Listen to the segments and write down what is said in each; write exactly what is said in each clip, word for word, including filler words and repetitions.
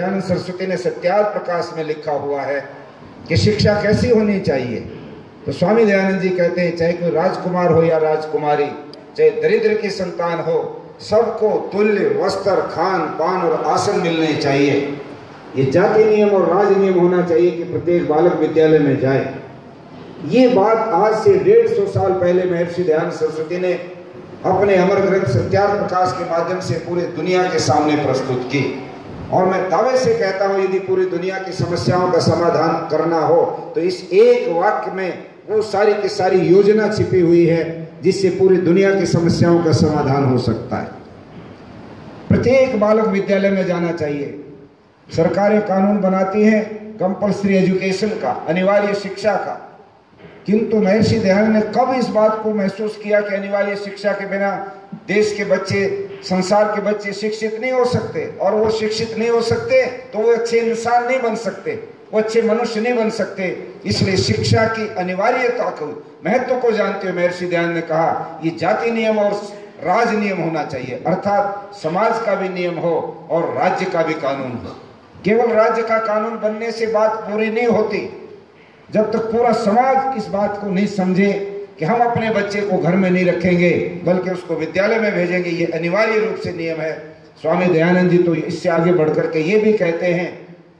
दयानंद सरस्वती ने सत्यार्थ प्रकाश में लिखा हुआ है कि शिक्षा कैसी होनी चाहिए। तो स्वामी दयानंद जी कहते हैं, चाहे कोई राजकुमार हो या राजकुमारी, चाहे दरिद्र की संतान हो, सबको तुल्य वस्त्र, खान पान और आसन मिलने चाहिए। ये जाति नियम और राज नियम होना चाहिए कि प्रत्येक बालक विद्यालय में जाए। ये बात आज से डेढ़ सौ साल पहले महर्षि दयानंद सरस्वती ने अपने अमर ग्रंथ सत्यार्थ प्रकाश के माध्यम से पूरी दुनिया के सामने प्रस्तुत की। और मैं दावे से कहता हूं, यदि पूरी दुनिया की समस्याओं का समाधान करना हो तो इस एक वाक्य में वो सारी की सारी योजना छिपी हुई है जिससे पूरी दुनिया की समस्याओं का समाधान हो सकता है। प्रत्येक बालक विद्यालय में जाना चाहिए। सरकारें कानून बनाती हैं कंपल्सरी एजुकेशन का, अनिवार्य शिक्षा का, किंतु महर्षि दयानंद ने कब इस बात को महसूस किया कि अनिवार्य शिक्षा के बिना देश के बच्चे, संसार के बच्चे शिक्षित नहीं हो सकते, और वो शिक्षित नहीं हो सकते तो वो अच्छे इंसान नहीं बन सकते, वो अच्छे मनुष्य नहीं बन सकते। इसलिए शिक्षा की अनिवार्यता को, महत्व को जानते हुए महर्षि दयानंद ने कहा ये जाति नियम और राज नियम होना चाहिए, अर्थात समाज का भी नियम हो और राज्य का भी कानून हो। केवल राज्य का कानून बनने से बात पूरी नहीं होती जब तक पूरा समाज इस बात को नहीं समझे कि हम अपने बच्चे को घर में नहीं रखेंगे बल्कि उसको विद्यालय में भेजेंगे। ये अनिवार्य रूप से नियम है। स्वामी दयानंद जी तो इससे आगे बढ़कर के ये भी कहते हैं,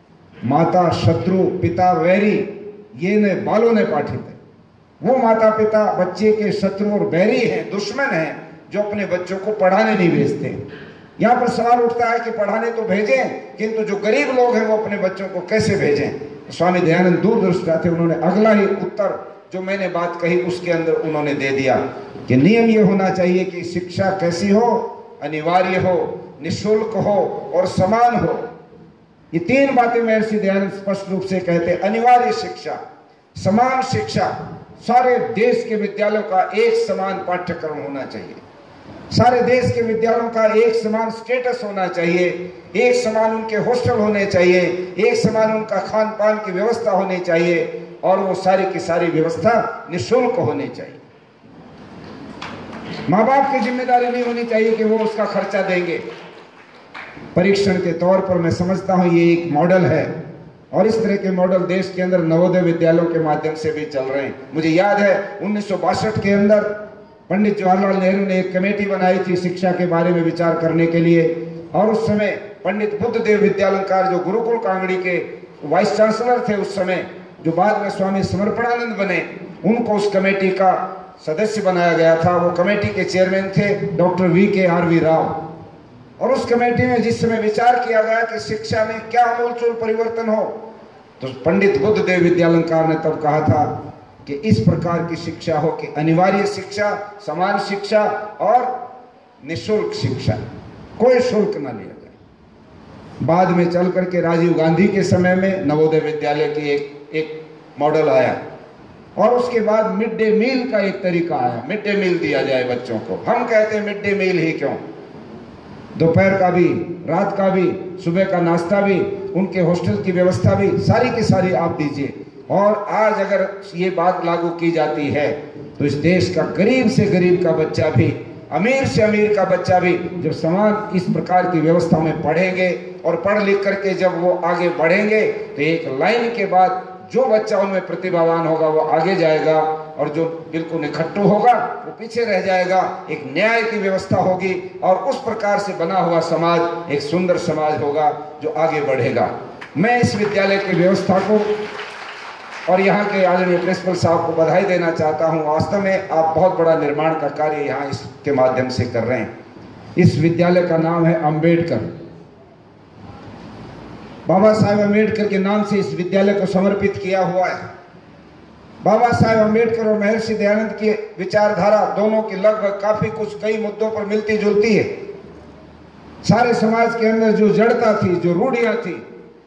माता शत्रु पिता वैरी ये ने बालों ने पाठित है। वो माता पिता बच्चे के शत्रु और बैरी हैं, दुश्मन हैं, जो अपने बच्चों को पढ़ाने नहीं भेजते। यहाँ पर सवाल उठता है कि पढ़ाने तो भेजें, किंतु जो गरीब लोग हैं वो अपने बच्चों को कैसे भेजें। स्वामी दयानंद दूरदृष्टा थे, उन्होंने अगला ही उत्तर जो मैंने बात कही उसके अंदर उन्होंने दे दिया कि नियम ये होना चाहिए कि शिक्षा कैसी हो, अनिवार्य हो, निःशुल्क हो और समान हो। ये तीन बातें महर्षि दयानंद स्पष्ट रूप से कहते हैं। अनिवार्य शिक्षा, समान शिक्षा, सारे देश के विद्यालयों का एक समान पाठ्यक्रम होना चाहिए, सारे देश के विद्यालयों का एक समान स्टेटस होना चाहिए, एक समान उनके हॉस्टल होने चाहिए, एक समान उनका खान पान की व्यवस्था होनी चाहिए, और वो सारी की सारी व्यवस्था निःशुल्क होनी चाहिए। माँ बाप की जिम्मेदारी नहीं होनी चाहिए कि वो उसका खर्चा देंगे। परीक्षण के तौर पर मैं समझता हूँ ये एक मॉडल है, और इस तरह के मॉडल देश के अंदर नवोदय विद्यालयों के माध्यम से भी चल रहे हैं। मुझे याद है उन्नीस सौ बासठ के अंदर पंडित जवाहरलाल नेहरू ने एक कमेटी बनाई थी शिक्षा के बारे में विचार करने के लिए, और उस समय पंडित बुद्धदेव विद्यालंकार जो गुरुकुल कांगड़ी के वाइस चांसलर थे उस समय, जो बाद में स्वामी समर्पणानंद बने, उनको उस कमेटी का सदस्य बनाया गया था। वो कमेटी के चेयरमैन थे doctor V K R V Rao. और उस कमेटी में जिस समय विचार किया गया कि शिक्षा में क्या आमूलचूल परिवर्तन हो, तो पंडित बुद्धदेव विद्यालंकार ने तब कहा था कि इस प्रकार की शिक्षा हो कि अनिवार्य शिक्षा, समान शिक्षा और निःशुल्क शिक्षा, कोई शुल्क न लिया जाए। बाद में चल करके राजीव गांधी के समय में नवोदय विद्यालय की एक एक मॉडल आया, और उसके बाद मिड डे मील का एक तरीका आया, मिड डे मील दिया जाए बच्चों को। हम कहते हैं मिड डे मील ही क्यों, दोपहर का भी, रात का भी, सुबह का नाश्ता भी, उनके हॉस्टल की व्यवस्था भी, सारी की सारी आप दीजिए। और आज अगर ये बात लागू की जाती है तो इस देश का गरीब से गरीब का बच्चा भी, अमीर से अमीर का बच्चा भी जब समान इस प्रकार की व्यवस्था में पढ़ेंगे और पढ़ लिख करके जब वो आगे बढ़ेंगे तो एक लाइन के बाद जो बच्चा उनमें प्रतिभावान होगा वो आगे जाएगा, और जो बिल्कुल इकट्ठू होगा वो पीछे रह जाएगा। एक न्याय की व्यवस्था होगी और उस प्रकार से बना हुआ समाज एक सुंदर समाज होगा जो आगे बढ़ेगा। मैं इस विद्यालय की व्यवस्था को और यहाँ के आदरणीय प्रिंसिपल साहब को बधाई देना चाहता हूँ। वास्तव में आप बहुत बड़ा निर्माण का कार्य यहाँ इसके माध्यम से कर रहे हैं। इस विद्यालय का नाम है अंबेडकर, बाबा साहेब अंबेडकर के नाम से इस विद्यालय को समर्पित किया हुआ है। बाबा साहेब अंबेडकर और महर्षि दयानंद की विचारधारा दोनों की लगभग काफी कुछ कई मुद्दों पर मिलती जुलती है। सारे समाज के अंदर जो जड़ता थी, जो रूढ़ियां थी,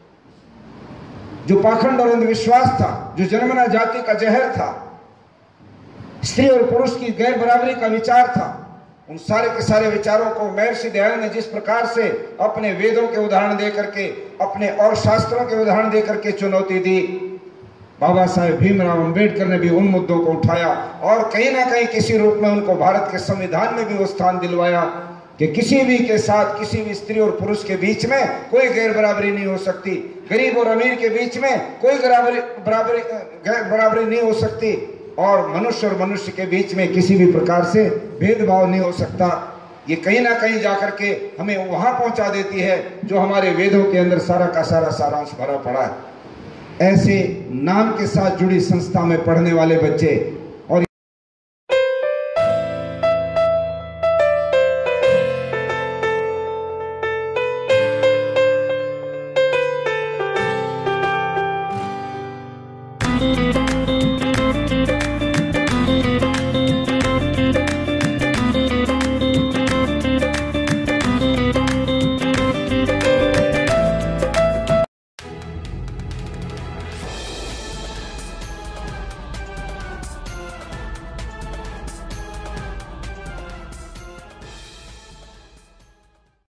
जो पाखंड और अंधविश्वास था, जो जन्मना जाति का जहर था, स्त्री और पुरुष की गैर बराबरी का विचार था, उन सारे के सारे विचारों को महर्षि दयानंद ने जिस प्रकार से अपने वेदों के उदाहरण दे करके, अपने और शास्त्रों के उदाहरण दे करके चुनौती दी, बाबा साहेब भीमराव अंबेडकर ने भी उन मुद्दों को उठाया और कहीं ना कहीं किसी रूप में उनको भारत के संविधान में भी वो स्थान दिलवाया कि किसी भी के साथ, किसी भी स्त्री और पुरुष के बीच में कोई गैर बराबरी नहीं हो सकती, गरीब और अमीर के बीच में कोई बराबरी बराबरी गैर बराबरी नहीं हो सकती, और मनुष्य और मनुष्य के बीच में किसी भी प्रकार से भेदभाव नहीं हो सकता। ये कहीं ना कहीं जाकर के हमें वहां पहुंचा देती है जो हमारे वेदों के अंदर सारा का सारा सारांश भरा पड़ा है। ऐसे नाम के साथ जुड़ी संस्था में पढ़ने वाले बच्चे